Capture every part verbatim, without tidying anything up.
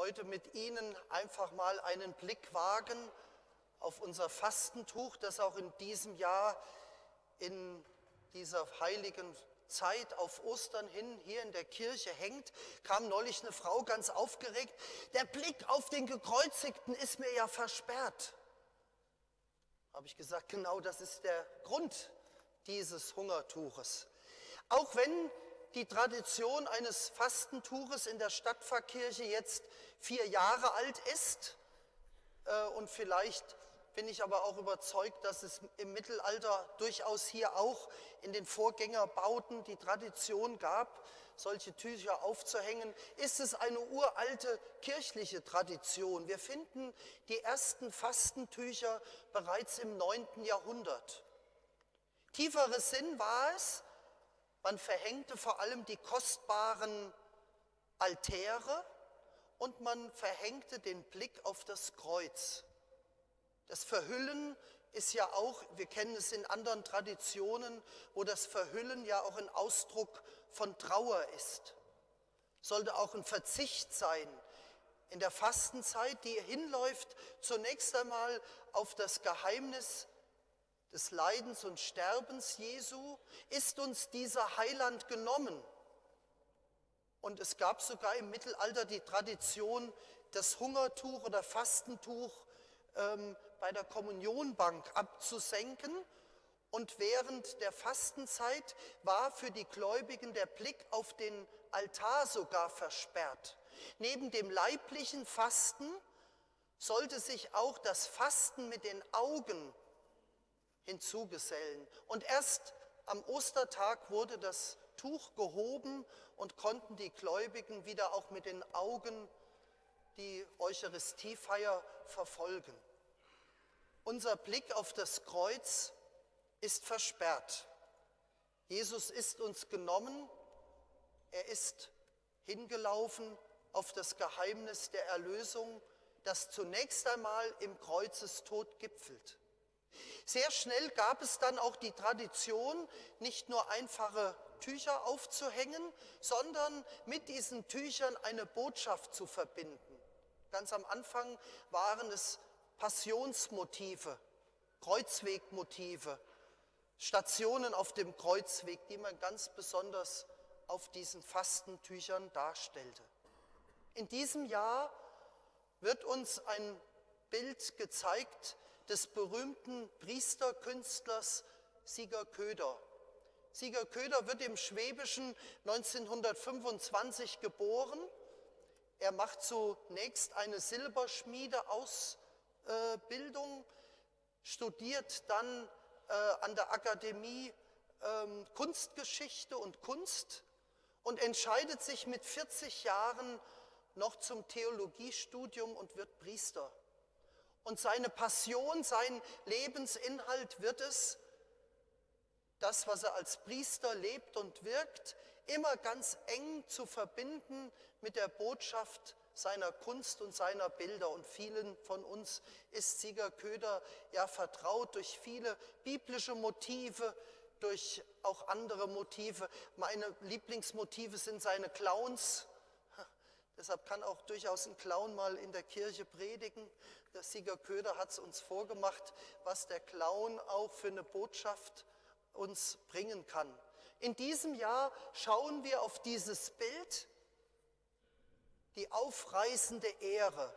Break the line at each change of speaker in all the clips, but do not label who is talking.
heute mit Ihnen einfach mal einen Blick wagen auf unser Fastentuch, das auch in diesem Jahr in dieser heiligen Zeit auf Ostern hin hier in der Kirche hängt. Kam neulich eine Frau ganz aufgeregt: Der Blick auf den Gekreuzigten ist mir ja versperrt. Habe ich gesagt, genau das ist der Grund dieses Hungertuches. Auch wenn die Tradition eines Fastentuches in der Stadtpfarrkirche jetzt vier Jahre alt ist, äh, und vielleicht bin ich aber auch überzeugt, dass es im Mittelalter durchaus hier auch in den Vorgängerbauten die Tradition gab, solche Tücher aufzuhängen, ist es eine uralte kirchliche Tradition. Wir finden die ersten Fastentücher bereits im neunten Jahrhundert. Tieferer Sinn war es, man verhängte vor allem die kostbaren Altäre und man verhängte den Blick auf das Kreuz. Das Verhüllen ist ja auch, wir kennen es in anderen Traditionen, wo das Verhüllen ja auch ein Ausdruck von Trauer ist. Sollte auch ein Verzicht sein in der Fastenzeit, die hinläuft zunächst einmal auf das Geheimnis des Leidens und Sterbens Jesu. Ist uns dieser Heiland genommen? Und es gab sogar im Mittelalter die Tradition, das Hungertuch oder Fastentuch ähm, bei der Kommunionbank abzusenken. Und während der Fastenzeit war für die Gläubigen der Blick auf den Altar sogar versperrt. Neben dem leiblichen Fasten sollte sich auch das Fasten mit den Augen hinzugesellen. Und erst am Ostertag wurde das Tuch gehoben und konnten die Gläubigen wieder auch mit den Augen die Eucharistiefeier verfolgen. Unser Blick auf das Kreuz ist versperrt. Jesus ist uns genommen, er ist hingelaufen auf das Geheimnis der Erlösung, das zunächst einmal im Kreuzestod gipfelt. Sehr schnell gab es dann auch die Tradition, nicht nur einfache Tücher aufzuhängen, sondern mit diesen Tüchern eine Botschaft zu verbinden. Ganz am Anfang waren es Passionsmotive, Kreuzwegmotive, Stationen auf dem Kreuzweg, die man ganz besonders auf diesen Fastentüchern darstellte. In diesem Jahr wird uns ein Bild gezeigt des berühmten Priesterkünstlers Sieger Köder. Sieger Köder wird im Schwäbischen neunzehnhundertfünfundzwanzig geboren. Er macht zunächst eine Silberschmiedeausbildung, studiert dann äh, an der Akademie äh, Kunstgeschichte und Kunst und entscheidet sich mit vierzig Jahren noch zum Theologiestudium und wird Priester. Und seine Passion, sein Lebensinhalt wird es, das, was er als Priester lebt und wirkt, immer ganz eng zu verbinden mit der Botschaft seiner Kunst und seiner Bilder. Und vielen von uns ist Sieger Köder ja vertraut durch viele biblische Motive, durch auch andere Motive. Meine Lieblingsmotive sind seine Clowns. Deshalb kann auch durchaus ein Clown mal in der Kirche predigen. Der Sieger Köder hat es uns vorgemacht, was der Clown auch für eine Botschaft uns bringen kann. In diesem Jahr schauen wir auf dieses Bild, die aufreißende Ehre.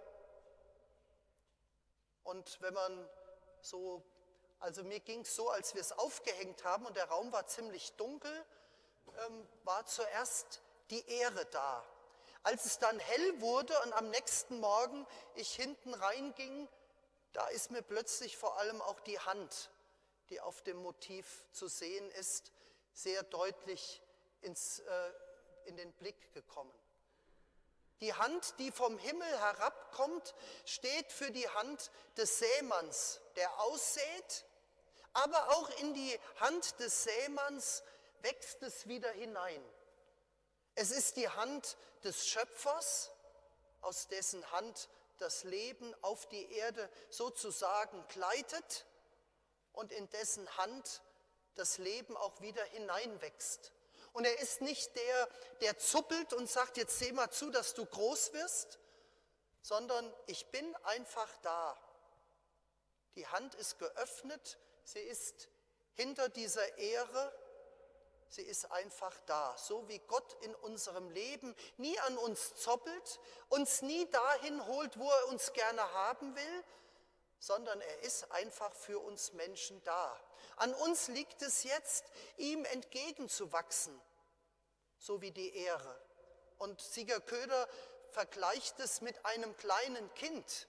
Und wenn man so, also mir ging es so, als wir es aufgehängt haben und der Raum war ziemlich dunkel, ähm, war zuerst die Ehre da. Als es dann hell wurde und am nächsten Morgen ich hinten reinging, da ist mir plötzlich vor allem auch die Hand, die auf dem Motiv zu sehen ist, sehr deutlich ins, äh, in den Blick gekommen. Die Hand, die vom Himmel herabkommt, steht für die Hand des Sämanns, der aussät, aber auch in die Hand des Sämanns wächst es wieder hinein. Es ist die Hand des Schöpfers, aus dessen Hand das Leben auf die Erde sozusagen gleitet und in dessen Hand das Leben auch wieder hineinwächst. Und er ist nicht der, der zuppelt und sagt, jetzt seh mal zu, dass du groß wirst, sondern ich bin einfach da. Die Hand ist geöffnet, sie ist hinter dieser Ehre, sie ist einfach da. So wie Gott in unserem Leben nie an uns zoppelt, uns nie dahin holt, wo er uns gerne haben will, sondern er ist einfach für uns Menschen da. An uns liegt es jetzt, ihm entgegenzuwachsen, so wie die Ehre. Und Sieger Köder vergleicht es mit einem kleinen Kind.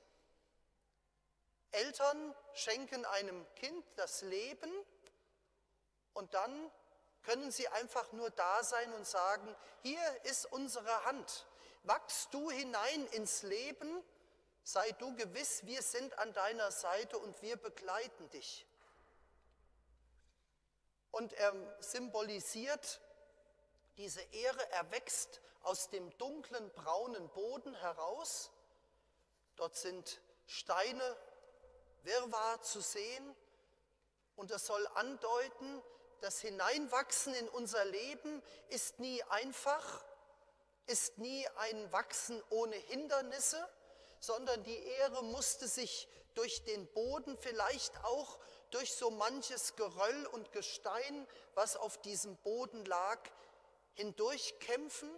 Eltern schenken einem Kind das Leben und dann können sie einfach nur da sein und sagen, hier ist unsere Hand, wachst du hinein ins Leben, sei du gewiss, wir sind an deiner Seite und wir begleiten dich. Und er symbolisiert diese Ehre, er wächst aus dem dunklen, braunen Boden heraus. Dort sind Steine, Wirrwarr zu sehen und das soll andeuten, das Hineinwachsen in unser Leben ist nie einfach, ist nie ein Wachsen ohne Hindernisse, sondern die Ehre musste sich durch den Boden, vielleicht auch durch so manches Geröll und Gestein, was auf diesem Boden lag, hindurchkämpfen.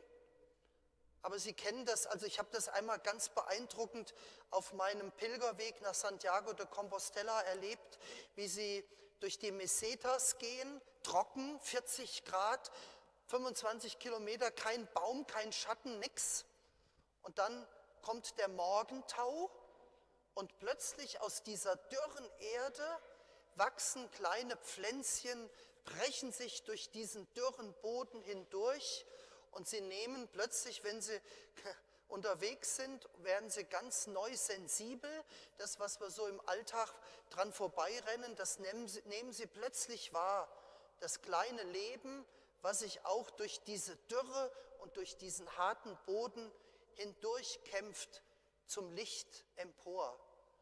Aber Sie kennen das, also ich habe das einmal ganz beeindruckend auf meinem Pilgerweg nach Santiago de Compostela erlebt, wie Sie durch die Mesetas gehen, trocken, vierzig Grad, fünfundzwanzig Kilometer, kein Baum, kein Schatten, nix. Und dann kommt der Morgentau und plötzlich aus dieser dürren Erde wachsen kleine Pflänzchen, brechen sich durch diesen dürren Boden hindurch und sie nehmen plötzlich, wenn sie unterwegs sind, werden sie ganz neu sensibel. Das, was wir so im Alltag dran vorbeirennen, das nehmen sie, nehmen sie plötzlich wahr. Das kleine Leben, was sich auch durch diese Dürre und durch diesen harten Boden hindurch kämpft, zum Licht empor.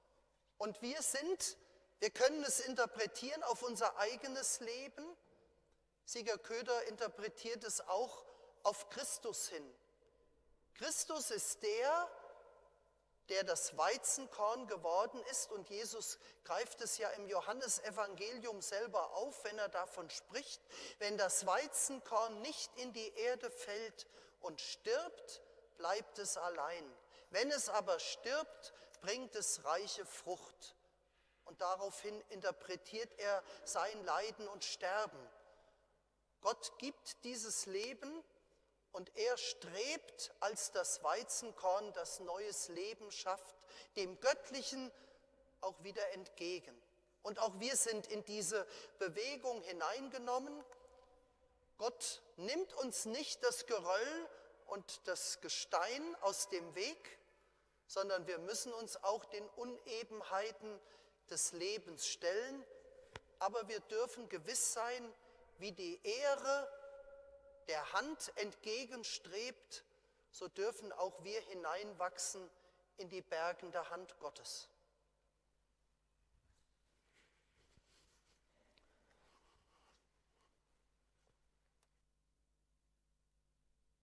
Und wir sind, wir können es interpretieren auf unser eigenes Leben. Sieger Köder interpretiert es auch auf Christus hin. Christus ist der, der das Weizenkorn geworden ist und Jesus greift es ja im Johannesevangelium selber auf, wenn er davon spricht, wenn das Weizenkorn nicht in die Erde fällt und stirbt, bleibt es allein. Wenn es aber stirbt, bringt es reiche Frucht. Und daraufhin interpretiert er sein Leiden und Sterben. Gott gibt dieses Leben und er strebt als das Weizenkorn, das neues Leben schafft, dem Göttlichen auch wieder entgegen. Und auch wir sind in diese Bewegung hineingenommen. Gott nimmt uns nicht das Geröll und das Gestein aus dem Weg, sondern wir müssen uns auch den Unebenheiten des Lebens stellen. Aber wir dürfen gewiss sein, wie die Ehre der Hand entgegenstrebt, so dürfen auch wir hineinwachsen in die bergende Hand Gottes.